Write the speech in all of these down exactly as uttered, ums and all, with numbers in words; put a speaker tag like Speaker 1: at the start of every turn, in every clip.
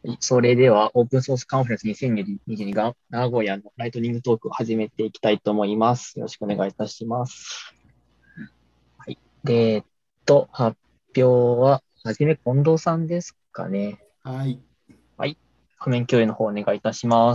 Speaker 1: それでは、オープンソースカンファレンスにせんにじゅうにが名古屋のライトニングトークを始めていきたいと思います。よろしくお願いいたします。はい。で、えっと、発表は、はじめ近藤さんですかね。
Speaker 2: はい。
Speaker 1: はい。画面共有の方お願いいたします。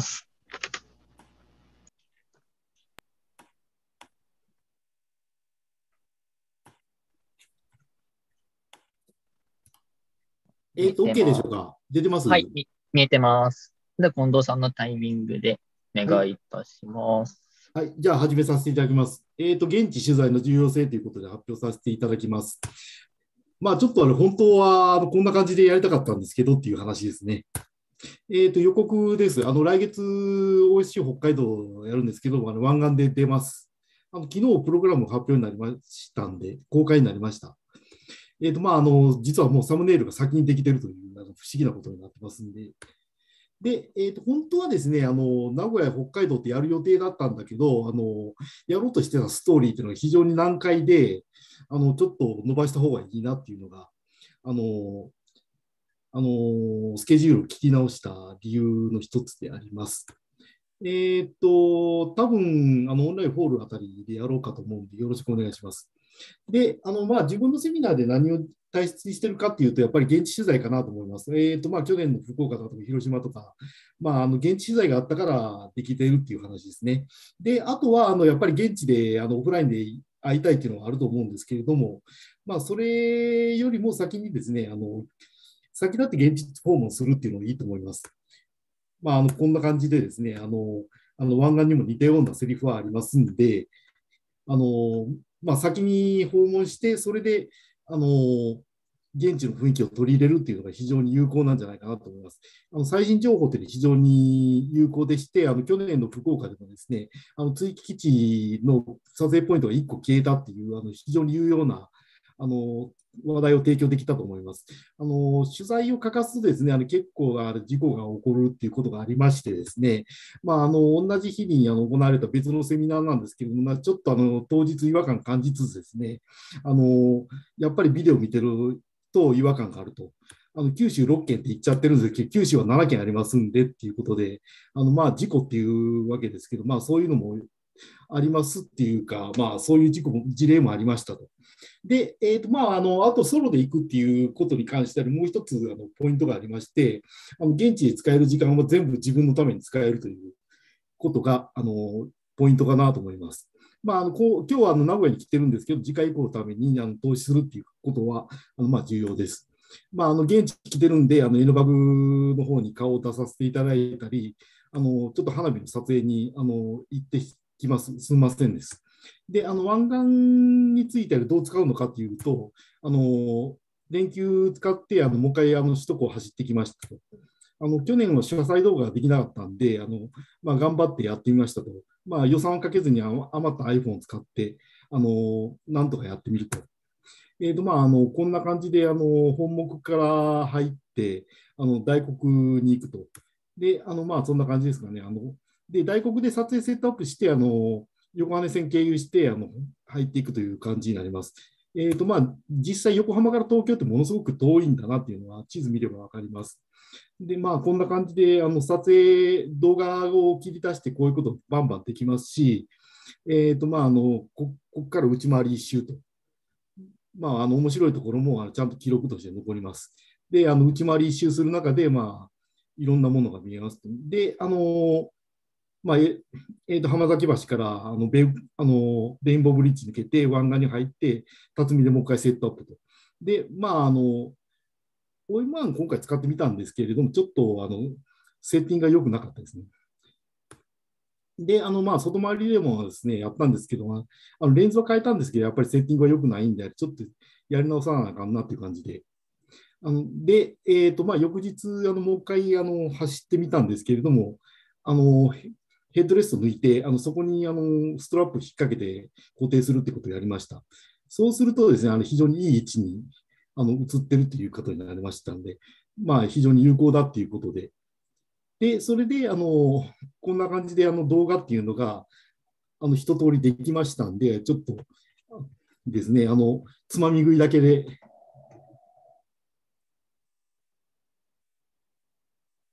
Speaker 1: 見え
Speaker 2: えっと、
Speaker 1: て
Speaker 2: OK でしょ
Speaker 1: ます。
Speaker 2: うか？出てます？
Speaker 1: はい。み見えてます。で、近藤さんのタイミングでお
Speaker 2: はい。
Speaker 1: 願いいたします。
Speaker 2: はい。じゃあ、始めさせていただきます。えっと、現地取材の重要性ということで発表させていただきます。まあ、ちょっとあの、本当は、あの、こんな感じでやりたかったんですけどっていう話ですね。えっと、予告です。あの、来月、オーエスシー 北海道をやるんですけど、あの、湾岸で出ます。あの、昨日、プログラム発表になりましたんで、公開になりました。えっと、まあ、あの、実はもうサムネイルが先にできているという、あの不思議なことになってますんで、で、えーと、本当はですね、あの、名古屋、北海道ってやる予定だったんだけど、あの、やろうとしてたストーリーっていうのが非常に難解で、あの、ちょっと伸ばした方がいいなっていうのが、あの、あの、スケジュールを聞き直した理由の一つであります。えっと、多分、あの、オンラインホールあたりでやろうかと思うんで、よろしくお願いします。で、あの、まあ、自分のセミナーで何を大切にしてるかっていうと、やっぱり現地取材かなと思います。えっと、まあ、去年の福岡だとか広島とか、まあ、あの、現地取材があったからできているっていう話ですね。で、あとは、あの、やっぱり現地で、あの、オフラインで会いたいっていうのがあると思うんですけれども、まあ、それよりも先にですね、あの、先立って現地訪問するっていうのがいいと思います。まあ、あの、こんな感じでですね、あの、あの湾岸にも似たようなセリフはありますんで、あの、まあ、先に訪問して、それで、あの、現地の雰囲気を取り入れるっていうのが非常に有効なんじゃないかなと思います。あの最新情報というのは非常に有効でして、あの去年の福岡でもですね、あの追記基地の撮影ポイントがいっこ消えたっていう、あの非常に有用なあの話題を提供できたと思います。あの取材を欠かすとですね、あの結構ある事故が起こるっていうことがありましてですね、まあ、あの同じ日にあの行われた別のセミナーなんですけれども、まあ、ちょっとあの当日違和感感じつつですね、あのやっぱりビデオを見てると違和感があると。あの九州ろっけんって言っちゃってるんですけど、九州はななけんありますんでっていうことで、あのまあ事故っていうわけですけど、まあそういうのもありますっていうか、まあそういう事故も事例もありましたと。で、えーとまあ、あのあとソロで行くっていうことに関しては、もう一つあのポイントがありまして、あの現地で使える時間は全部自分のために使えるということがあのポイントかなと思います。まあ、あのこう今日はあの名古屋に来てるんですけど、次回以降のためにあの投資するっていうことはあのまあ重要です。まあ、あの現地来てるんで、あの N バブの方に顔を出させていただいたり、あのちょっと花火の撮影にあの行ってきます。すみませんです。で、あの湾岸についてはどう使うのかというと、あの連休使ってあのもう一回あの首都高を走ってきましたと。あの去年は車載動画ができなかったんで、あのまあ、頑張ってやってみましたと。まあ、予算をかけずに余った iPhone を使って、あのなんとかやってみると。えーとまあ、あのこんな感じであの本目から入ってあの大黒に行くと。で、あのまあそんな感じですかね。あので大黒で撮影セットアップしてあの横羽線経由してあの入っていくという感じになります。えーとまあ、実際、横浜から東京ってものすごく遠いんだなっていうのは地図見れば分かります。で、まあ、こんな感じであの撮影、動画を切り出してこういうことバンバンできますし、えーとまあ、あのここから内回り一周と。まあ、あの面白いところもあのちゃんと記録として残ります。で、あの内回り一周する中で、まあ、いろんなものが見えます。で、あの、まあ、ええーと浜崎橋からあのベあのレインボーブリッジ抜けて湾岸に入って、辰巳でもう一回セットアップと。で、まあ、あの、オーエムワン 今回使ってみたんですけれども、ちょっとあのセッティングが良くなかったですね。で、あの、まあ、外回りでもですね、やったんですけど、あのレンズは変えたんですけど、やっぱりセッティングが良くないんで、ちょっとやり直さなあかんなっていう感じで。あので、えーとまあ、翌日、あのもう一回あの走ってみたんですけれども、あのヘッドレスト抜いて、あのそこにあのストラップ引っ掛けて固定するってことをやりました。そうするとですね、あの非常にいい位置にあの移ってるということになりましたので、まあ、非常に有効だっていうことで、で、それで、あの、こんな感じで、あの、動画っていうのが、あの、一通りできましたんで、ちょっとですね、あの、つまみ食いだけで、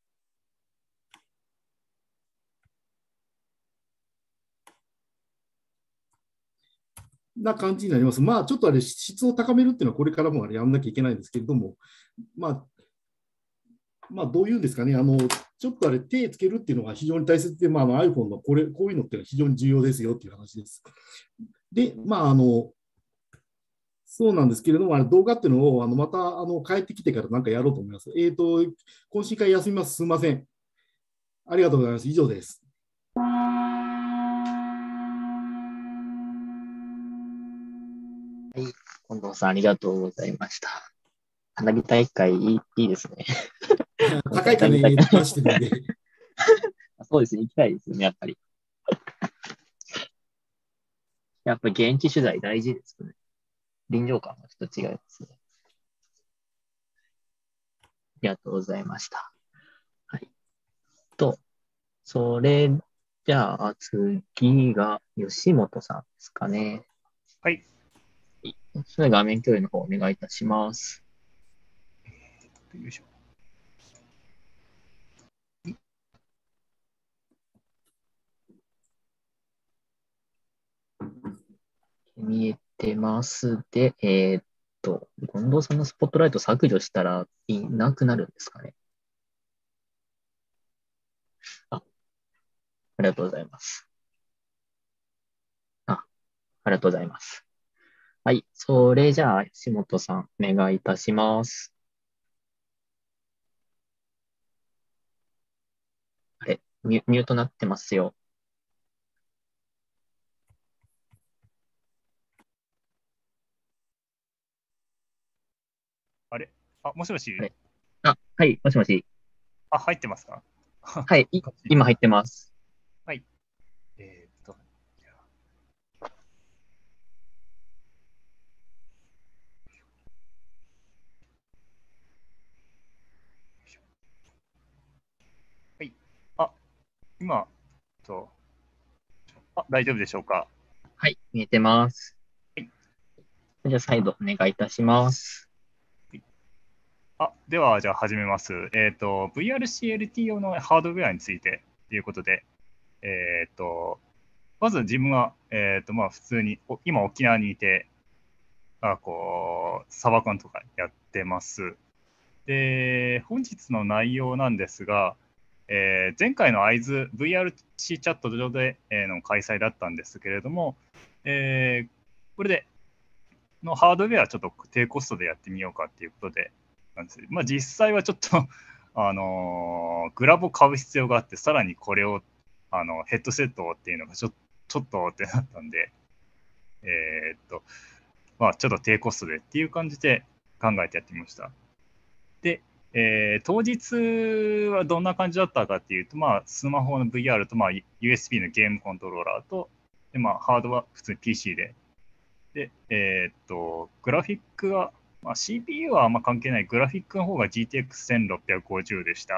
Speaker 2: な感じになります。まあ、ちょっとあれ、質を高めるっていうのはこれからもあれやんなきゃいけないんですけれども、まあ、まあ、どういうんですかね、あの、ちょっとあれ、手つけるっていうのが非常に大切で、まあ、あの iPhone のこれ、こういうのっていうのは非常に重要ですよっていう話です。で、まあ、あの、そうなんですけれども、あの動画っていうのをあのまたあの帰ってきてからなんかやろうと思います。えっ、と、懇親会休みます。すみません。ありがとうございます。以上です。
Speaker 1: はい。近藤さん、ありがとうございました。花火大会いい、いいですね。今
Speaker 2: 高い
Speaker 1: 回花火大会。
Speaker 2: 金出してるんで。
Speaker 1: そうですね。行きたいですよね、やっぱり。やっぱり現地取材大事ですね。臨場感がちょっと違いますね。ありがとうございました。はい。と、それじゃあ次が吉本さんですかね。
Speaker 3: はい。
Speaker 1: それで画面共有の方お願いいたします。
Speaker 3: よいしょ。
Speaker 1: 見えてますで、えーっと、近藤さんのスポットライト削除したらいなくなるんですかね。あ、ありがとうございます。あ、ありがとうございます。はい。それじゃあ、吉本さん、お願いいたします。あれ、ミュ、ミュートなってますよ。
Speaker 3: あれあ、もしもし。
Speaker 1: あれ、あ、はい、もしもし。
Speaker 3: あ、入ってますか？
Speaker 1: はい、い今入ってます。
Speaker 3: はい。えーっと、じゃあはい。あ、今、と、あ、大丈夫でしょうか？
Speaker 1: はい、見えてます。
Speaker 3: はい。
Speaker 1: じゃあ、再度お願いいたします。
Speaker 3: あ、では、じゃあ始めます。えーっと、ブイアールシーエルティー 用のハードウェアについてということで、えーっと、まず自分は、えーっと、まあ、普通に、お今沖縄にいて、あ、こう、サバコンとかやってます。で、本日の内容なんですが、えー前回の会津 ブイアールシー チャット上で、えーの開催だったんですけれども、えーこれでのハードウェアちょっと低コストでやってみようかっていうことでなんです。まあ、実際はちょっとあのーグラボ買う必要があって、さらにこれをあのヘッドセットをっていうのがちょちょっとってなったんで、えーっと、まあ、ちょっと低コストでっていう感じで考えてやってみました。で、えー当日はどんな感じだったかっていうと、まあ、スマホの ブイアール と、まあ、ユーエスビー のゲームコントローラーと、でまあ、ハードは普通に ピーシー で、で、えーっと、グラフィックは、まあ、シーピーユー はあんま関係ない、グラフィックの方が ジーティーエックスせんろっぴゃくごじゅう でした。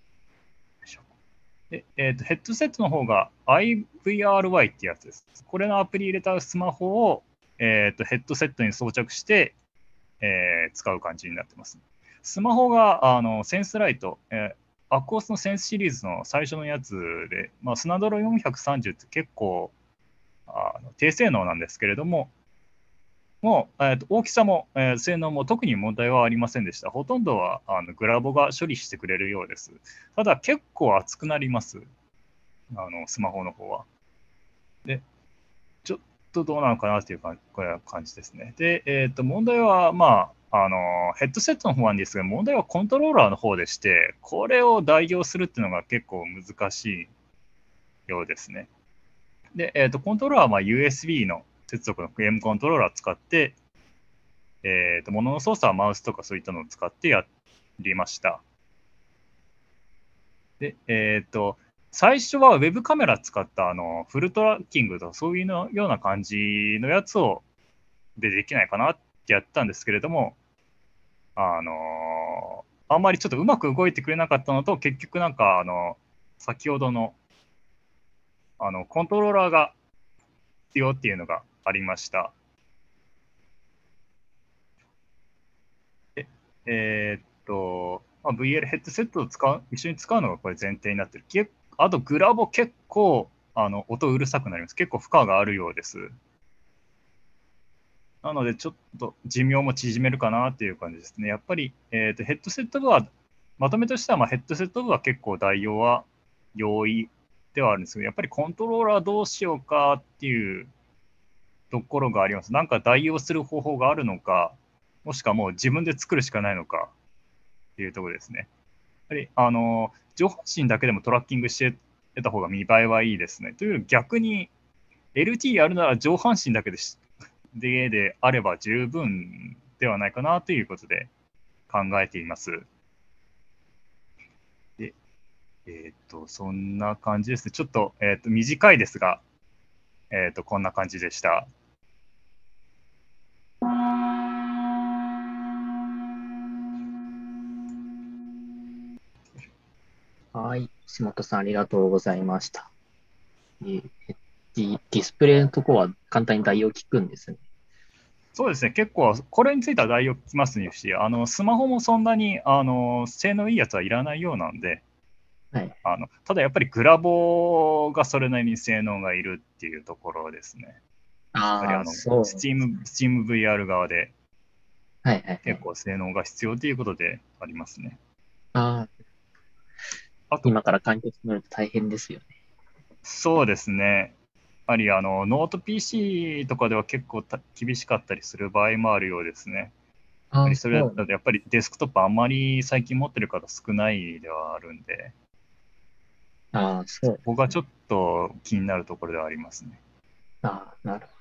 Speaker 3: で、えーっと、ヘッドセットの方が アイブイアールワイ ってやつです。これのアプリ入れたスマホを、えーっとヘッドセットに装着して、えー使う感じになってます。スマホがあのセンスライト、えー、アクオスのセンスシリーズの最初のやつで、まあ、スナドロよんひゃくさんじゅうって結構あの低性能なんですけれども、もう、えーと大きさも、えー性能も特に問題はありませんでした。ほとんどはあのグラボが処理してくれるようです。ただ結構熱くなります、あのスマホの方は。で、ちょっとどうなのかなというかこれは感じですね。で、えー、と問題は、まあ、あのヘッドセットの方なんですが、問題はコントローラーの方でして、これを代用するっていうのが結構難しいようですね。で、えー、とコントローラーはまあ ユーエスビー の接続のゲームコントローラーを使って、えー、と物の操作はマウスとかそういったのを使ってやりました。で、えっ、と、最初はウェブカメラ使ったあのフルトラッキングとかそういうのような感じのやつをでできないかなってやったんですけれども、あのーあんまりちょっとうまく動いてくれなかったのと、結局なんかあの先ほどのあのコントローラーが必要っていうのがありました。でえーっと、まあ、ブイエル ヘッドセットを使う一緒に使うのがこれ前提になってる。けあとグラボ結構あの音うるさくなります。結構負荷があるようです。 なので、ちょっと寿命も縮めるかなっていう感じですね。やっぱり、えーと、ヘッドセット部は、まとめとしては、まあ、ヘッドセット部は結構代用は容易ではあるんですけど、やっぱりコントローラーどうしようかっていうところがあります。なんか代用する方法があるのか、もしくはもう自分で作るしかないのかっていうところですね。やっぱり、あの、上半身だけでもトラッキングしてた方が見栄えはいいですね。というより逆に エルティー やるなら上半身だけでしでであれば十分ではないかなということで考えています。で、えっ、と、そんな感じですね。ちょっと、えっ、と、短いですが、えっ、と、こんな感じでした。
Speaker 1: はい。橋本さん、ありがとうございました。えーディディスプレイのとこは簡単に代用効くんですね。
Speaker 3: そうですね、結構、これについては代用きますし、あのスマホもそんなにあの性能いいやつはいらないようなんで、
Speaker 1: はい。
Speaker 3: あのただやっぱりグラボがそれなりに性能がいるっていうところですね。やっぱり
Speaker 1: ああ、
Speaker 3: あの
Speaker 1: そう。
Speaker 3: Steam、Steam ブイアール 側で
Speaker 1: はいはいはい。
Speaker 3: 結構性能が必要ということでありますね。
Speaker 1: ああ、
Speaker 3: あと、
Speaker 1: 今から環境作ると大変ですよね。
Speaker 3: そうですね。やっぱりあのノート ピーシー とかでは結構た厳しかったりする場合もあるようですね。やっぱ
Speaker 1: ああ、
Speaker 3: りそれ
Speaker 1: そう。
Speaker 3: だとやっぱりデスクトップあんまり最近持ってる方少ないではあるんで、
Speaker 1: ああ、そ
Speaker 3: そ
Speaker 1: うですね。
Speaker 3: こがちょっと気になるところではありますね。
Speaker 1: ああ、なるほど。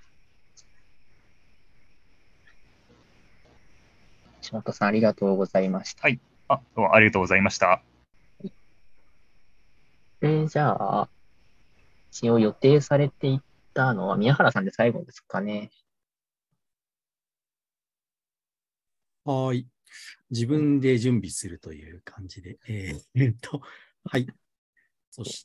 Speaker 1: 橋本さん、ありがとうございました。
Speaker 3: はい。あ、どうもありがとうございました。
Speaker 1: で、じゃあ、一応予定されていたのは宮原さんで最後ですかね。
Speaker 4: はい。自分で準備するという感じで。えーえーっと、はい。そして、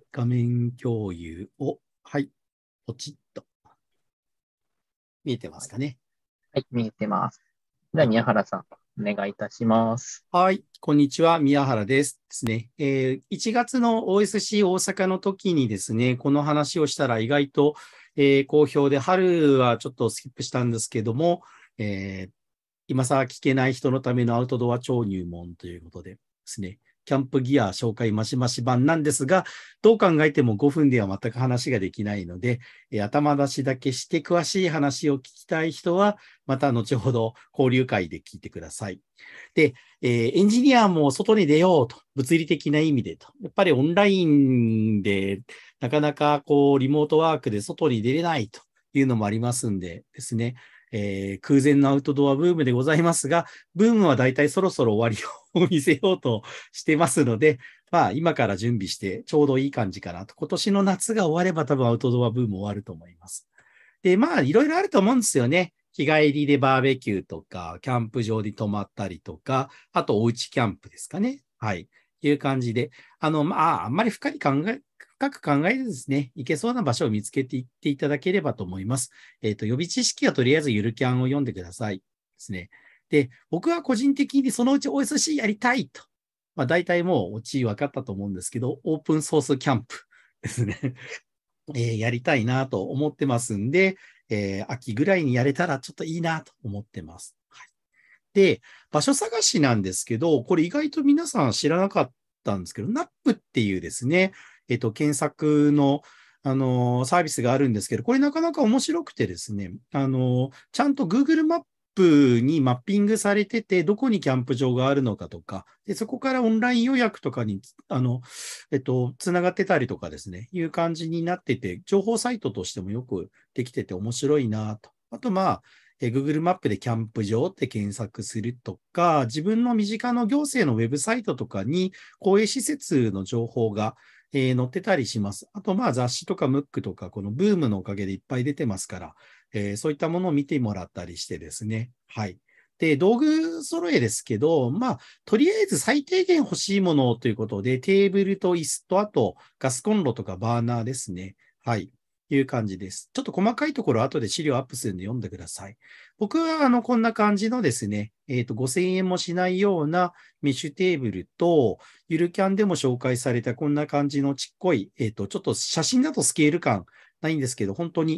Speaker 4: 画面共有を、はい。ポチッと。見えてますかね。
Speaker 1: はい、見えてます。では、宮原さん、お願いいたします。
Speaker 4: はい。こんにちは。宮原です。ですね。えーいちがつの オーエスシー 大阪の時にですね、この話をしたら意外と、えー好評で、春はちょっとスキップしたんですけども、えー今更聞けない人のためのアウトドア超入門ということでですね、キャンプギア紹介マシマシ版なんですが、どう考えてもごふんでは全く話ができないので、えー頭出しだけして詳しい話を聞きたい人は、また後ほど交流会で聞いてください。で、えーエンジニアも外に出ようと、物理的な意味でと。やっぱりオンラインでなかなかこうリモートワークで外に出れないというのもありますんでですね、えー空前のアウトドアブームでございますが、ブームはだいたいそろそろ終わりを見せようとしてますので、まあ今から準備してちょうどいい感じかなと。今年の夏が終われば多分アウトドアブーム終わると思います。で、まあいろいろあると思うんですよね。日帰りでバーベキューとか、キャンプ場に泊まったりとか、あとおうちキャンプですかね。はい。いう感じで、あの、まあ、あんまり深い考え、深く考えてですね、行けそうな場所を見つけていっていただければと思います。えっと、予備知識はとりあえずゆるキャンを読んでくださいですね。で、僕は個人的にそのうち オーエスシー やりたいと。まあ、大体もうオチ分かったと思うんですけど、オープンソースキャンプですね。えーやりたいなと思ってますんで、えー秋ぐらいにやれたらちょっといいなと思ってます。はい、で、場所探しなんですけど、これ意外と皆さん知らなかったんですけど、ナップっていうですね、えっと、検索の、あのーサービスがあるんですけど、これなかなか面白くてですね、あのーちゃんと Google マップにマッピングされてて、どこにキャンプ場があるのかとか、でそこからオンライン予約とかに、あの、えっと、つながってたりとかですね、いう感じになってて、情報サイトとしてもよくできてて面白いなと。あと、まあ、え Google マップでキャンプ場って検索するとか、自分の身近な行政のウェブサイトとかに公営施設の情報が、えー載ってたりします。あと、まあ雑誌とかムックとか、このブームのおかげでいっぱい出てますから、えーそういったものを見てもらったりしてですね。はい。で、道具揃えですけど、まあ、とりあえず最低限欲しいものということで、テーブルと椅子と、あとガスコンロとかバーナーですね。はい。いう感じです。ちょっと細かいところ後で資料アップするんで読んでください。僕はあのこんな感じのですね、えっとごせんえんもしないようなメッシュテーブルと、ゆるキャンでも紹介されたこんな感じのちっこい、えっとちょっと写真だとスケール感ないんですけど、本当に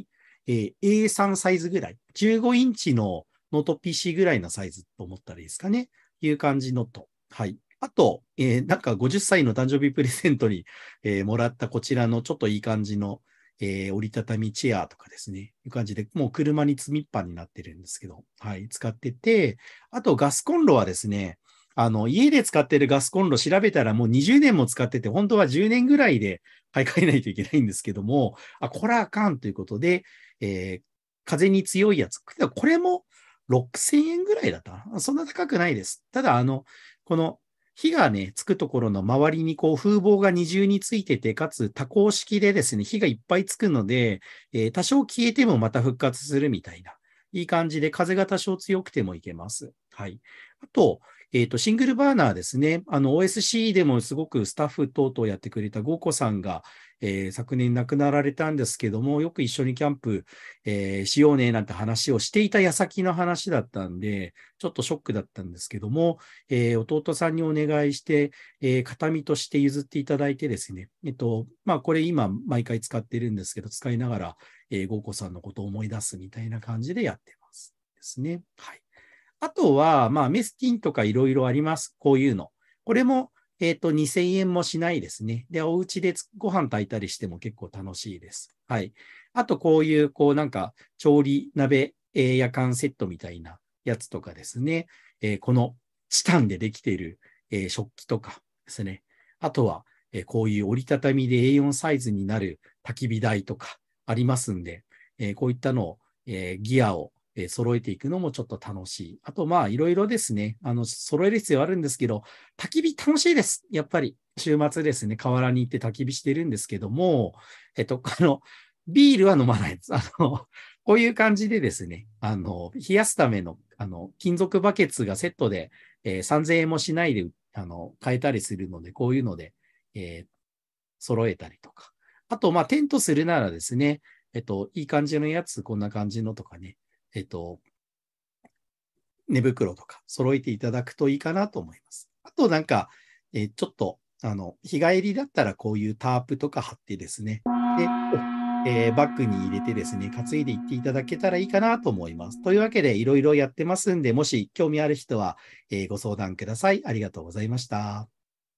Speaker 4: えー、エースリー サイズぐらい、じゅうごインチのノート ピーシー ぐらいのサイズと思ったらいいですかね。いう感じのと。はい。あと、えーなんかごじゅっさいの誕生日プレゼントに、えーもらったこちらのちょっといい感じの、えー折りたたみチェアとかですね。いう感じで、もう車に積みっぱになってるんですけど、はい、使ってて、あとガスコンロはですね、あの、家で使ってるガスコンロ調べたらもうにじゅうねんも使ってて、本当はじゅうねんぐらいで買い替えないといけないんですけども、あ、これはあかんということで、えー風に強いやつ。これもろくせんえんぐらいだったな。そんな高くないです。ただ、あの、この火がね、つくところの周りにこう風防が二重についてて、かつ多孔式でですね、火がいっぱいつくので、えー多少消えてもまた復活するみたいな、いい感じで風が多少強くてもいけます。はい。あと、えっと、シングルバーナーですね。あの、オーエスシー でもすごくスタッフ等々やってくれたゴーコさんが、えー昨年亡くなられたんですけども、よく一緒にキャンプ、えーしようねなんて話をしていた矢先の話だったんで、ちょっとショックだったんですけども、えー弟さんにお願いして、えー形見として譲っていただいてですね、えっと、まあ、これ今毎回使ってるんですけど、使いながら、えー、ゴーコさんのことを思い出すみたいな感じでやってますですね。はい。あとは、まあ、メスティンとかいろいろあります。こういうの。これも、えっと、にせんえんもしないですね。で、お家でご飯炊いたりしても結構楽しいです。はい。あと、こういう、こう、なんか、調理鍋、えー夜間セットみたいなやつとかですね。えーこのチタンでできている、えー食器とかですね。あとは、えーこういう折りたたみで エーよん サイズになる焚き火台とかありますんで、えーこういったのを、えーギアをえー揃えていくのもちょっと楽しい。あと、まあ、いろいろですね、あの、揃える必要あるんですけど、焚き火楽しいです。やっぱり、週末ですね、河原に行って焚き火してるんですけども、えっと、あの、ビールは飲まないです。あの、こういう感じでですね、あの、冷やすための、あの、金属バケツがセットで、えーさんぜんえんもしないで、あの、買えたりするので、こういうので、えー揃えたりとか。あと、まあ、テントするならですね、えっと、いい感じのやつ、こんな感じのとかね、えっと、寝袋とか揃えていただくといいかなと思います。あとなんか、えーちょっと、あの、日帰りだったらこういうタープとか貼ってですね、で、えーバッグに入れてですね、担いでいっていただけたらいいかなと思います。というわけで、いろいろやってますんで、もし興味ある人は、えーご相談ください。ありがとうございました。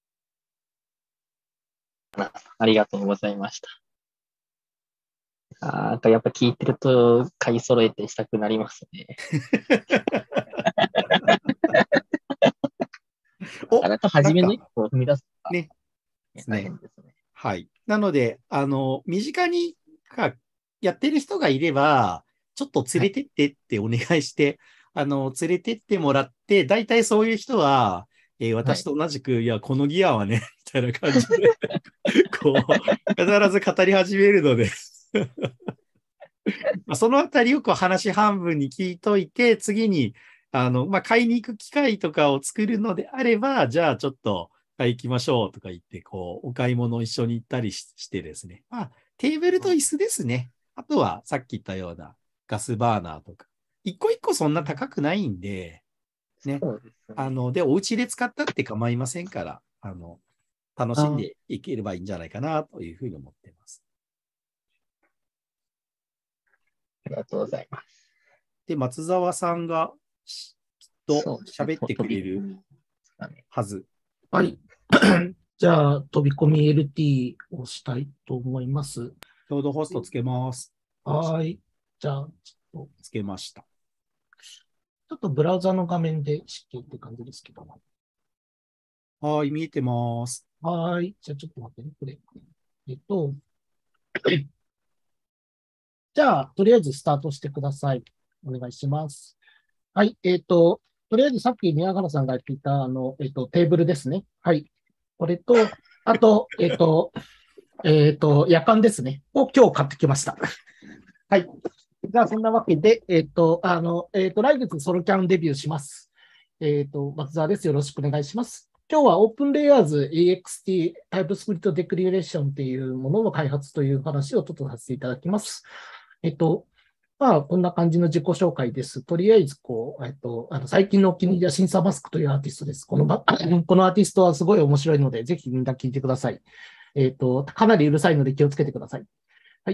Speaker 1: ありがとうございました。あーなんかやっぱ聞いてると買い揃えてしたくなりますね。なかなか初めの一歩を踏み出すのが
Speaker 4: ね。
Speaker 1: 大変ですね。
Speaker 4: はい。なので、あの、身近にかやってる人がいれば、ちょっと連れてってってお願いして、あの、連れてってもらって、大体そういう人は、えー私と同じく、い、や、このギアはね、みたいな感じで、こう、必ず語り始めるのでまあそのあたりをこう話半分に聞いといて、次に、あの、まあ、買いに行く機会とかを作るのであれば、じゃあちょっと買い行きましょうとか言って、こう、お買い物一緒に行ったりししてですね。まあ、テーブルと椅子ですね。あとは、さっき言ったようなガスバーナーとか。一個一個そんな高くないんで、ね。
Speaker 1: そうですね。
Speaker 4: あの、で、お家で使ったって構いませんから、あの、楽しんでいければいいんじゃないかなというふうに思っています。
Speaker 1: ありがとうございます。
Speaker 4: で、松沢さんがしきっと喋ってくれるはず。
Speaker 5: はい。じゃあ、飛び込み エルティー をしたいと思います。
Speaker 4: 共同ホストつけます。
Speaker 5: はい。じゃあ、ちょっと、
Speaker 4: つけました。
Speaker 5: ちょっとブラウザの画面で知ってって感じですけど。
Speaker 4: はい、見えてます。
Speaker 5: はい。じゃあ、ちょっと待ってね。これ。えっと、じゃあ、とりあえずスタートしてください。お願いします。はい。えっと、とりあえずさっき宮原さんが言っていた、あの、えっと、テーブルですね。はい。これと、あと、えっと、えっと、夜間ですね。を今日買ってきました。はい。じゃあ、そんなわけで、えっと、あの、えっと、来月ソロキャンデビューします。えっと、松沢です。よろしくお願いします。今日は OpenLayers エーエックスティーTypeScript Declaration っていうものの開発という話をちょっとさせていただきます。えっと、まあ、こんな感じの自己紹介です。とりあえず、こう、えっと、あの最近のお気に入りはシンサマスクというアーティストです。このば、このアーティストはすごい面白いので、ぜひみんな聞いてください。えっと、かなりうるさいので気をつけてください。はい。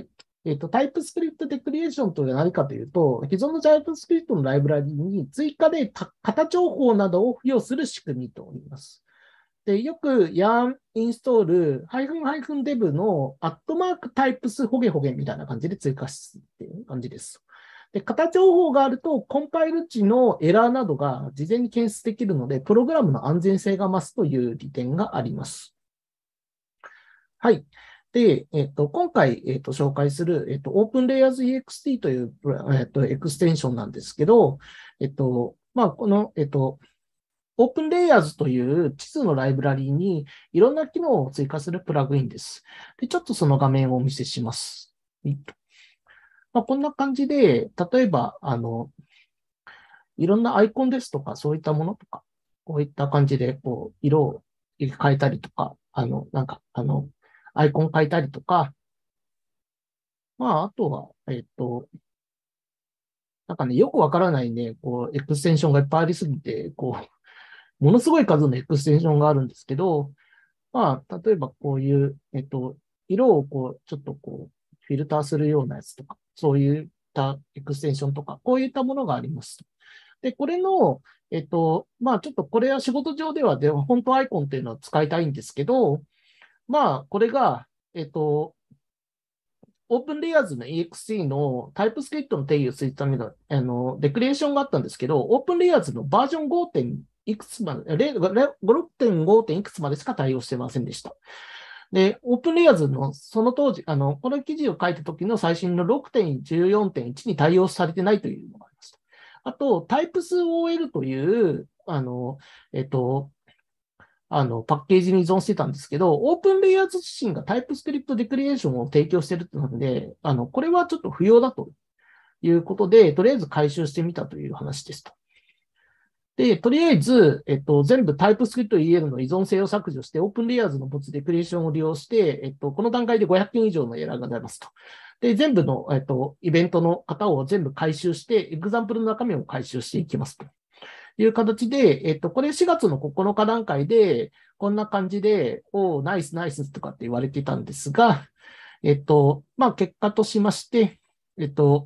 Speaker 5: えっと、TypeScript デクリエーションとは何かというと、既存の JavaScript のライブラリに追加で型情報などを付与する仕組みと言います。で、よく yarn インストール、ハイフンハイフンデブのアットマークタイプスホゲホゲみたいな感じで追加するっていう感じです。で、型情報があると、コンパイル値のエラーなどが事前に検出できるので、プログラムの安全性が増すという利点があります。はい。で、えっと、今回、えっと、紹介する、えっと、OpenLayers.ext という、えっと、エクステンションなんですけど、えっと、まあ、この、えっと、OpenLayers という地図のライブラリにいろんな機能を追加するプラグインです。で、ちょっとその画面をお見せします。まあ、こんな感じで、例えば、あの、いろんなアイコンですとか、そういったものとか、こういった感じで、こう、色を変えたりとか、あの、なんか、あの、アイコン変えたりとか、まあ、あとは、えっと、なんかね、よくわからないね、こう、エクステンションがいっぱいありすぎて、こう、ものすごい数のエクステンションがあるんですけど、まあ、例えばこういう、えっと、色をこう、ちょっとこう、フィルターするようなやつとか、そういったエクステンションとか、こういったものがあります。で、これの、えっと、まあ、ちょっとこれは仕事上では、で本当アイコンっていうのは使いたいんですけど、まあ、これが、えっと、OpenLayers の イーエックスティー のタイプスクリプトの定義をするための、あの、デクレーションがあったんですけど、OpenLayers のバージョン ご. いくつまで、ろくてんご. いくつまでしか対応してませんでした。で、OpenLayers のその当時、あの、この記事を書いた時の最新の ろくてんじゅうよんてんいち に対応されてないというのがありました。あと、TypesOL という、あの、えっと、あの、パッケージに依存してたんですけど、OpenLayers 自身が TypeScript デクリエーションを提供しているので、あの、これはちょっと不要だということで、とりあえず回収してみたという話ですと。で、とりあえず、えっと、全部 TypeScript イーエル の依存性を削除して、OpenLayers の没デクリエーションを利用して、えっと、この段階でごひゃくけん以上のエラーが出ますと。で、全部の、えっと、イベントの型を全部回収して、エグザンプルの中身を回収していきますという形で、えっと、これしがつのここのか段階で、こんな感じで、おー、ナイス、ナイスとかって言われていたんですが、えっと、まあ、結果としまして、えっと、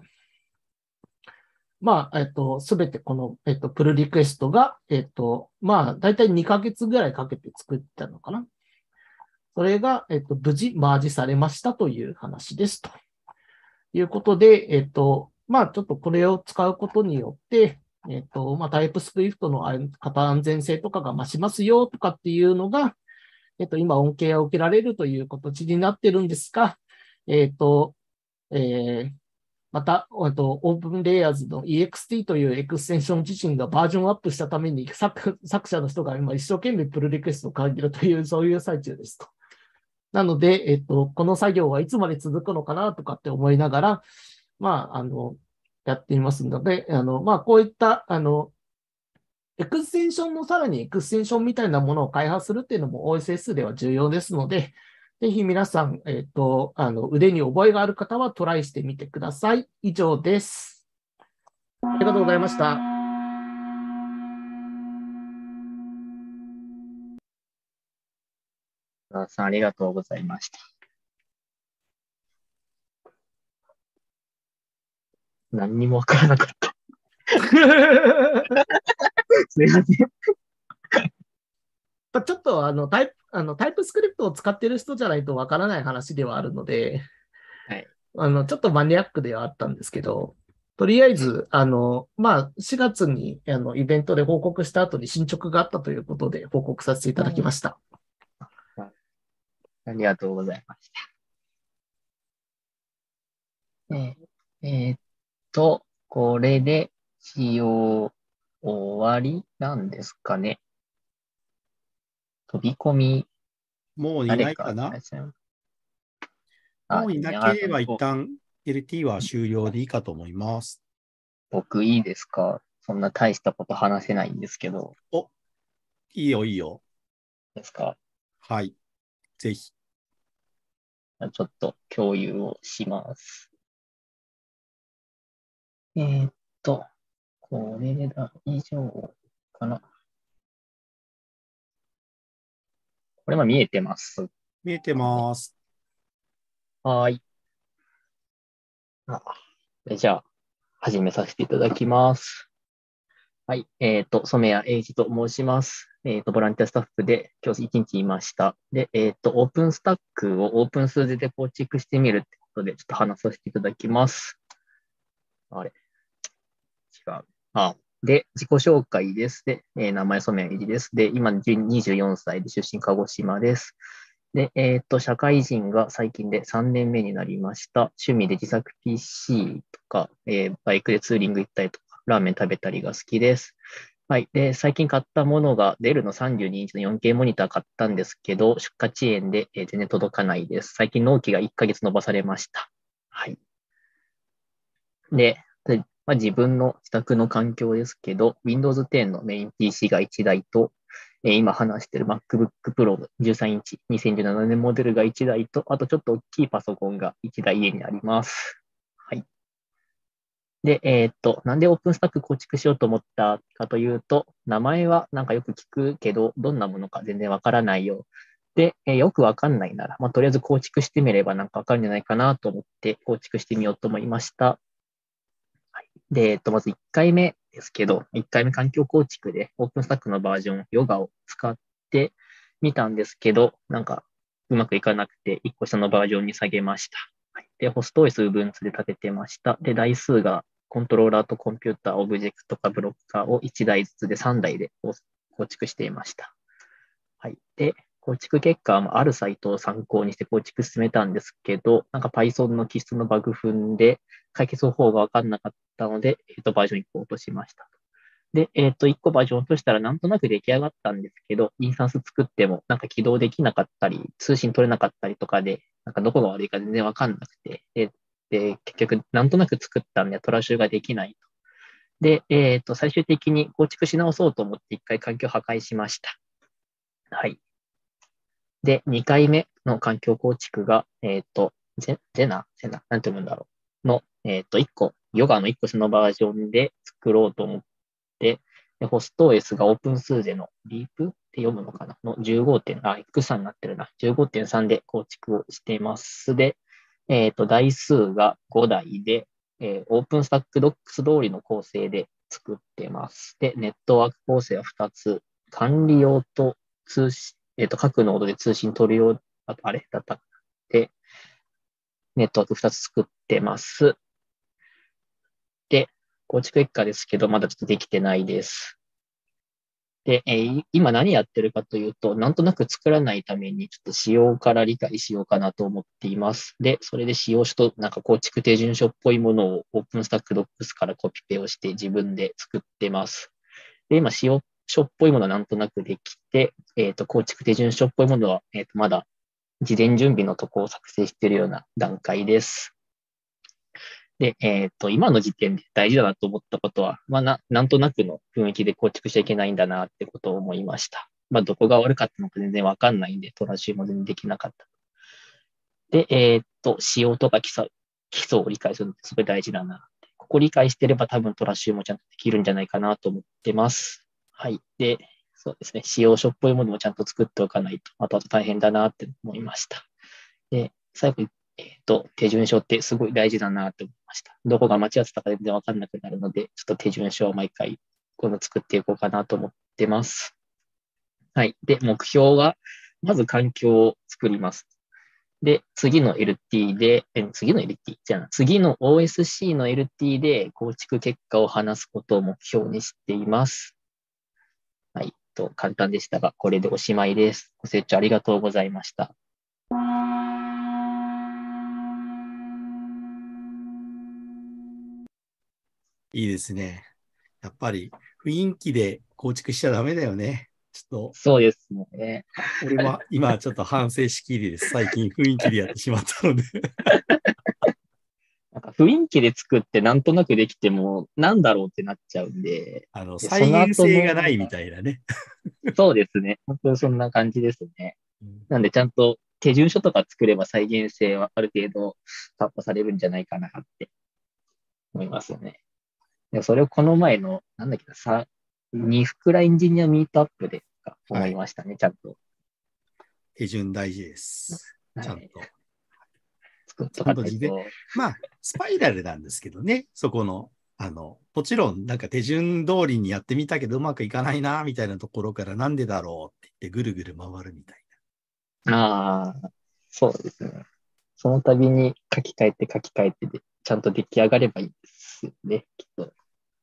Speaker 5: まあ、えっと、すべてこの、えっと、プルリクエストが、えっと、まあ、だいたいにかげつぐらいかけて作ったのかな。それが、えっと、無事マージされましたという話です。ということで、えっと、まあ、ちょっとこれを使うことによって、えっと、まあ、タイプスクリプトの型安全性とかが増しますよとかっていうのが、えっと、今、恩恵を受けられるという形になってるんですが、えっと、えーまた、OpenLayers の イーエックスティー というエクステンション自身がバージョンアップしたために作、作者の人が今一生懸命プルリクエストを書いているという、そういう最中ですと。なので、えっと、この作業はいつまで続くのかなとかって思いながら、まあ、あの、やっていますので、あの、まあ、こういった、あの、エクステンションのさらにエクステンションみたいなものを開発するっていうのも オーエスエス では重要ですので、ぜひ皆さん、えっと、あの、腕に覚えがある方はトライしてみてください。以上です。ありがとうございました。
Speaker 1: 小田さん、ありがとうございました。何にもわからなかった。すいません。
Speaker 5: ちょっとあのタイプ、あのタイプスクリプトを使っている人じゃないとわからない話ではあるので、
Speaker 1: はい。
Speaker 5: あの、ちょっとマニアックではあったんですけど、とりあえず、あの、まあ、しがつにあのイベントで報告した後に進捗があったということで報告させていただきました。
Speaker 1: ありがとうございました。えー、えーっと、これで使用終わりなんですかね。飛び込み、
Speaker 4: もういな
Speaker 1: 誰か
Speaker 4: いかな。
Speaker 1: あ、
Speaker 4: もういなければ一旦 エルティー は終了でいいかと思います。
Speaker 1: 僕いいですか？そんな大したこと話せないんですけど。
Speaker 4: お、いいよいいよ。
Speaker 1: ですか？
Speaker 4: はい。ぜひ。
Speaker 1: ちょっと共有をします。えーっと、これで大丈夫かな。これも見えてます。
Speaker 4: 見えてます。
Speaker 1: はい。 あ、じゃあ、始めさせていただきます。はい。えっと、染谷英二と申します。えっと、ボランティアスタッフで今日一日いました。で、えっと、オープンスタックをオープン数字で構築してみるってことで、ちょっと話させていただきます。あれ違う。あ、で、自己紹介です。で、えー名前染谷英二です。で、今にじゅうよんさいで出身鹿児島です。で、えっと、社会人が最近でさんねんめになりました。趣味で自作 ピーシー とか、えーバイクでツーリング行ったりとか、ラーメン食べたりが好きです。はい。で、最近買ったものが、デルのさんじゅうにインチの よんケー モニター買ったんですけど、出荷遅延で、えー全然届かないです。最近納期がいっかげつ延ばされました。はい。で、でまあ、自分の自宅の環境ですけど、Windows テンのメイン ピーシー がいちだいと、えー今話している MacBook Pro のじゅうさんインチ、にせんじゅうななねんモデルがいちだいと、あとちょっと大きいパソコンがいちだい家にあります。はい。で、えーっと、なんでオープンスタック構築しようと思ったかというと、名前はなんかよく聞くけど、どんなものか全然わからないよ。で、えーよくわかんないなら、まあ、とりあえず構築してみればなんかわかるんじゃないかなと思って構築してみようと思いました。はい、で、えっと、まずいっかいめですけど、いっかいめ環境構築でオープンスタックのバージョン、ヨガを使ってみたんですけど、なんかうまくいかなくて、いっこ下のバージョンに下げました。はい、で、ホスト オーエス Ubuntu で立ててました。で、台数がコントローラーとコンピューター、オブジェクトかブロッカーをいちだいずつでさんだいで構築していました。はい。で、構築結果はあるサイトを参考にして構築進めたんですけど、なんか Python の気質のバグ踏んで解決方法がわかんなかったので、えっと、バージョンいっこ落としました。で、えっと、いっこバージョン落としたらなんとなく出来上がったんですけど、インスタンス作ってもなんか起動できなかったり、通信取れなかったりとかで、なんかどこが悪いか全然わかんなくて、で、で結局なんとなく作ったんでトラッシュができないと。で、えっと、最終的に構築し直そうと思って一回環境破壊しました。はい。で、にかいめの環境構築が、えっと、ゼゼナゼナなんて読むんだろうの、えっと、いっこ、ヨガのいっこ下のバージョンで作ろうと思って、でホスト オーエス がオープンスーゼのリープって読むのかなのじゅうごてん、あ、エックスさん になってるな。じゅうごてんさん で構築をしています。で、えっと、台数がごだいで、えー、オープンスタックドックス通りの構成で作ってます。で、ネットワーク構成はふたつ。管理用と通信、えっと、各ノードで通信取る用、あと、あれだった。で、ネットワークふたつ作ってます。で、構築結果ですけど、まだちょっとできてないです。で、えー今何やってるかというと、なんとなく作らないために、ちょっと仕様から理解しようかなと思っています。で、それで使用書と、なんか構築手順書っぽいものを OpenStack Docs からコピペをして自分で作ってます。で、今、使用書っぽいものはなんとなくできて、えっと、構築手順書っぽいものは、えっと、まだ事前準備のとこを作成しているような段階です。で、えっと、今の時点で大事だなと思ったことは、まあな、なんとなくの雰囲気で構築しちゃいけないんだなってことを思いました。まあ、どこが悪かったのか全然わかんないんで、トラッシュも全然できなかった。で、えっと、仕様とか基礎、基礎を理解するのってすごい大事だな。ここ理解してれば多分トラッシュもちゃんとできるんじゃないかなと思ってます。はい。で、そうですね。使用書っぽいものもちゃんと作っておかないと、あとあと大変だなって思いました。で、最後に、えっと、手順書ってすごい大事だなって思いました。どこが間違ってたか全然わかんなくなるので、ちょっと手順書を毎回今度作っていこうかなと思ってます。はい。で、目標は、まず環境を作ります。で、次の エルティー で、え次の エルティー じゃあ、次の オーエスシー の エルティー で構築結果を話すことを目標にしています。はい。と、簡単でしたが、これでおしまいです。ご清聴ありがとうございました。
Speaker 4: いいですね。やっぱり雰囲気で構築しちゃダメだよね。ちょっと、
Speaker 1: そうですね。
Speaker 4: 俺も今ちょっと反省しきりです。最近雰囲気でやってしまったので。
Speaker 1: なんか雰囲気で作ってなんとなくできても、なんだろうってなっちゃうんで、
Speaker 4: あの、
Speaker 1: で
Speaker 4: 再現性がないみたいなね。
Speaker 1: そうですね。本当にそんな感じですね。なんでちゃんと手順書とか作れば再現性はある程度担保されるんじゃないかなって思いますよね。でそれをこの前の、なんだっけな、さ、にふらエンジニアミートアップで思いましたね、はい、ちゃんと。
Speaker 4: 手順大事です。ちゃんと。
Speaker 1: くとかっていうと、
Speaker 4: まあ、スパイラルなんですけどね、そこの、あの、もちろん、なんか手順通りにやってみたけど、うまくいかないな、みたいなところから、なんでだろうって言って、ぐるぐる回るみたい
Speaker 1: ああ、そうですね。その度に書き換えて書き換えてで、ちゃんと出来上がればいいですよね、きっと。
Speaker 4: な。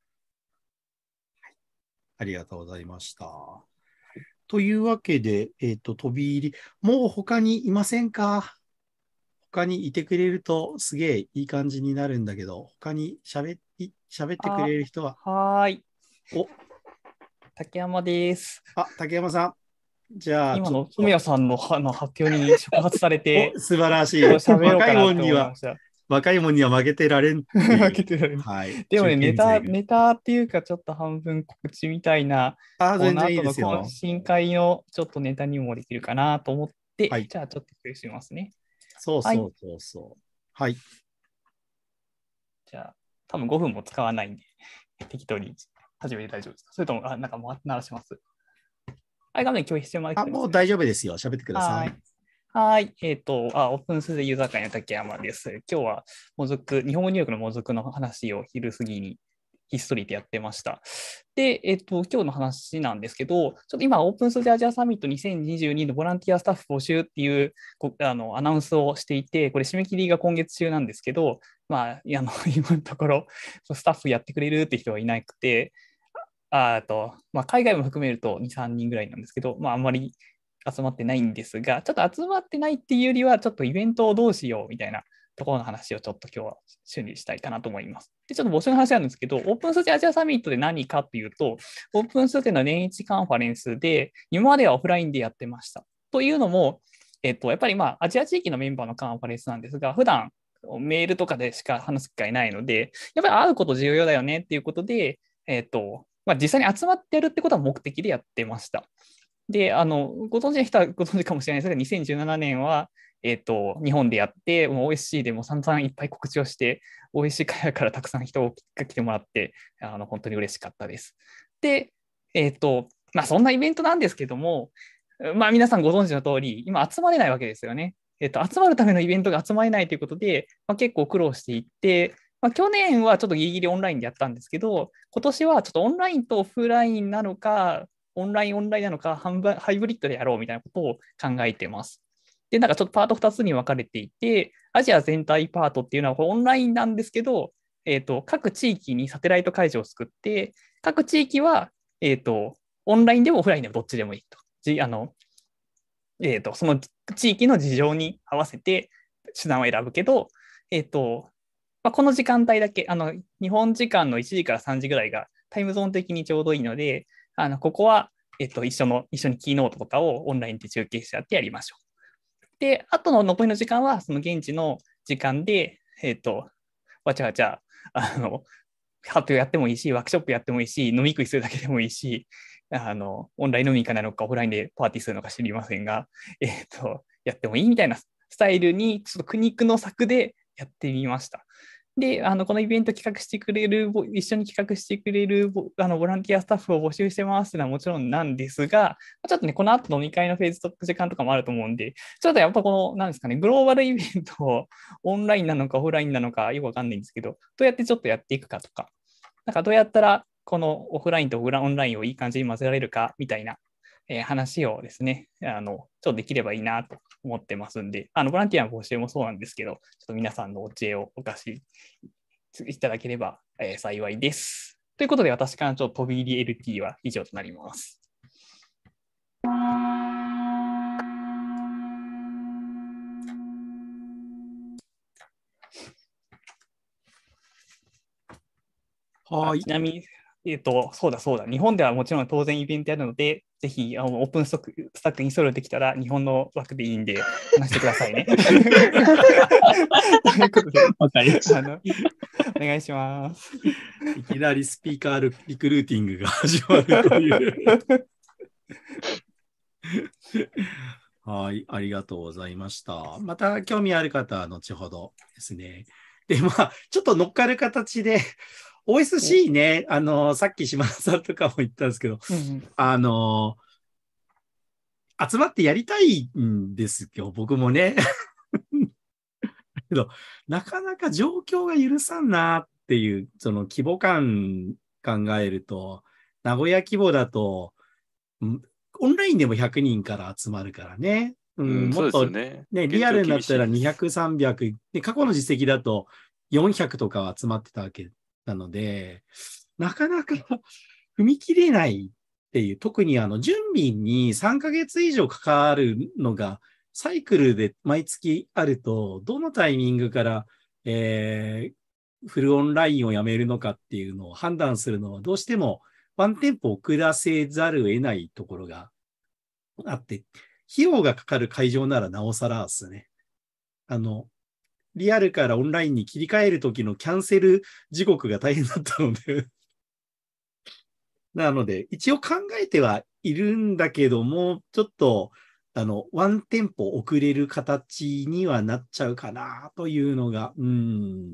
Speaker 4: ありがとうございました。というわけで、えっと、飛び入り、もう他にいませんか？他にいてくれるとすげえいい感じになるんだけど、他に喋り、喋ってくれる人は、
Speaker 6: はーい。
Speaker 4: お、
Speaker 6: 竹山です。
Speaker 4: あ、竹山さん。じゃあ、
Speaker 6: 今の
Speaker 4: ちょっと
Speaker 6: 富谷さんのあの発表に触発されて、
Speaker 4: お、素晴らしい。
Speaker 6: ちょっと喋ろう
Speaker 4: 若い
Speaker 6: かなと思
Speaker 4: もんには
Speaker 6: いまし、た。
Speaker 4: 若いもんには負けてられんっていう。
Speaker 6: 負けてられん
Speaker 4: はい。
Speaker 6: でもね、
Speaker 4: 中堅
Speaker 6: ネタ、
Speaker 4: 勢が
Speaker 6: ネタっていうか、ちょっと半分告知みたいな、
Speaker 4: あ、
Speaker 6: こ
Speaker 4: 全
Speaker 6: の後の
Speaker 4: 然いいですよ
Speaker 6: 懇。親会のちょっとネタにもできるかなと思って、
Speaker 4: はい
Speaker 6: じゃあちょっと失礼しますね。
Speaker 4: そう
Speaker 6: はい
Speaker 4: そうそうそう。はい。
Speaker 6: じゃあ、多分ごふんも使わないんで、適当に始めて大丈夫ですか？それとも、あ、なんかもう鳴らします。はい、画面共有してもらって
Speaker 4: あ、もう大丈夫ですよ。喋ってください。
Speaker 6: はい。はい。えっ、と、あ、オープンスーツユーザー会の竹山です。今日は、もずく、日本語入力のもずくの話を昼過ぎにひっそりとやってました。で、えっ、と、今日の話なんですけど、ちょっと今、オープンスーツアジアサミットにせんにじゅうにのボランティアスタッフ募集っていうこあのアナウンスをしていて、これ締め切りが今月中なんですけど、まあ、あの今のところ、スタッフやってくれるって人はいなくて、あと、まあ、海外も含めるとに、さんにんぐらいなんですけど、まあ、あんまり集まってないんですが、ちょっと集まってないっていうよりは、ちょっとイベントをどうしようみたいなところの話をちょっと今日は主にしたいかなと思います。で、ちょっと募集の話なんですけど、オープンスーツアジアサミットで何かっていうと、オープンスーツの年一カンファレンスで、今まではオフラインでやってました。というのも、えっと、やっぱりまあ、アジア地域のメンバーのカンファレンスなんですが、普段メールとかでしか話す機会ないので、やっぱり会うこと重要だよねっていうことで、えっと、まあ、実際に集まってやるってことは目的でやってました。で、あの、ご存知の人はご存知かもしれないですが、にせんじゅうななねんは、えっと、日本でやって、もう オーエスシー でも散々いっぱい告知をして、オーエスシー 会からたくさん人が来てもらって、あの、本当に嬉しかったです。で、えっと、まあ、そんなイベントなんですけども、まあ、皆さんご存知の通り、今集まれないわけですよね。えっと、集まるためのイベントが集まれないということで、まあ、結構苦労していって、まあ、去年はちょっとギリギリオンラインでやったんですけど、今年はちょっとオンラインとオフラインなのか、オンラインオンラインなのか、ハイブリッドでやろうみたいなことを考えてます。で、なんかちょっとパートふたつに分かれていて、アジア全体パートっていうのはオンラインなんですけど、えっと、各地域にサテライト会場を作って、各地域は、えっと、オンラインでもオフラインでもどっちでもいいと。じあのえっと、その地域の事情に合わせて手段を選ぶけど、えっと、まあ、この時間帯だけ、あの、日本時間のいちじからさんじぐらいがタイムゾーン的にちょうどいいので、あの、ここは、えっと、一緒の、一緒にキーノートとかをオンラインで中継してやってやりましょう。で、あとの残りの時間は、その現地の時間で、えっと、わちゃわちゃ、あの、発表やってもいいし、ワークショップやってもいいし、飲み食いするだけでもいいし、あの、オンライン飲み会なのか、オフラインでパーティーするのか知りませんが、えっと、やってもいいみたいなスタイルに、ちょっと苦肉の策でやってみました。で、あの、このイベント企画してくれる、一緒に企画してくれるあのボランティアスタッフを募集してますというのはもちろんなんですが、ちょっとね、この後飲み会のフェーズと時間とかもあると思うんで、ちょっとやっぱこの、なんですかね、グローバルイベントをオンラインなのかオフラインなのかよくわかんないんですけど、どうやってちょっとやっていくかとか、なんかどうやったらこのオフラインとオンラインをいい感じに混ぜられるかみたいな、えー、話をですね、あの、ちょっとできればいいなと思ってますんで、あの、ボランティアの募集もそうなんですけど、ちょっと皆さんのお知恵をお貸しいただければ、えー、幸いです。ということで、私からちょっと飛び入り エルティー は以上となります。
Speaker 4: はい。
Speaker 6: ちなみに、えっと、そうだそうだ、日本ではもちろん当然イベントやるので、ぜひあのオープンストックスタックインストールできたら日本の枠でいいんで話してくださいね。ということで、
Speaker 1: わかりました。
Speaker 6: あのお願いします。
Speaker 4: いきなりスピーカーリクルーティングが始まるという。はい、ありがとうございました。また興味ある方は後ほどですね。で、まあ、ちょっと乗っかる形で、オーエスシー ね、あの、さっき島田さんとかも言ったんですけど、
Speaker 6: うんうん、
Speaker 4: あの、集まってやりたいんですよ、僕もね。 けど、なかなか状況が許さんなっていう、その規模感考えると、名古屋規模だと、んオンラインでもひゃくにんから集まるからね。うん、
Speaker 7: うん、そうです
Speaker 4: もっと
Speaker 7: よね。
Speaker 4: ね、
Speaker 7: 現状
Speaker 4: リアルになったら
Speaker 7: 厳しいです
Speaker 4: にひゃく、さんびゃく、で、過去の実績だとよんひゃくとかは集まってたわけなので、なかなか踏み切れないっていう、特にあの準備にさんかげつ以上かかるのが、サイクルで毎月あると、どのタイミングから、えー、フルオンラインをやめるのかっていうのを判断するのは、どうしてもワンテンポ遅らせざるを得ないところがあって、費用がかかる会場ならなおさらですね。あの、リアルからオンラインに切り替えるときのキャンセル時刻が大変だったのでなので、一応考えてはいるんだけども、ちょっと、あの、ワンテンポ遅れる形にはなっちゃうかなというのが、うん、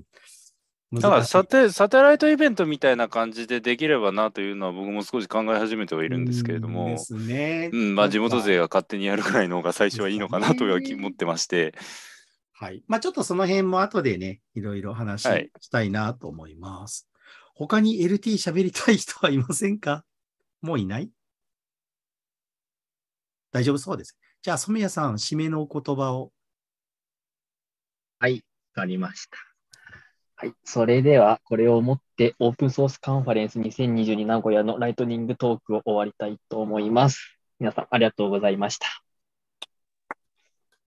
Speaker 7: だから
Speaker 4: 難しい。
Speaker 7: サテ、サテライトイベントみたいな感じでできればなというのは僕も少し考え始めてはいるんですけれども、
Speaker 4: うんですね。
Speaker 7: うん、まあ
Speaker 4: なんか
Speaker 7: 地元勢が勝手にやるぐらいの方が最初はいいのかなとは
Speaker 4: ですかね
Speaker 7: 思ってまして、
Speaker 4: はい。まあちょっとその辺も後でね、いろいろ話
Speaker 7: はい
Speaker 4: したいなと思います。他に エルティー 喋りたい人はいませんか？もういない？大丈夫そうです。じゃあ、染谷さん、締めのお言葉を。
Speaker 1: はい、わかりました。はい。それでは、これをもってオープンソースカンファレンスにせんにじゅうに名古屋のライトニングトークを終わりたいと思います。皆さん、ありがとうございました。